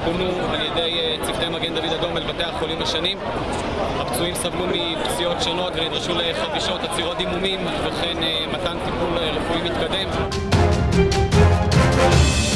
פונו על ידי צוותי מגן דוד אדום אל בתי החולים השונים. הפצועים סבלו מפציעות שונות ונדרשו לחבישות, עצירות דימומים וכן מתן טיפול רפואי מתקדם.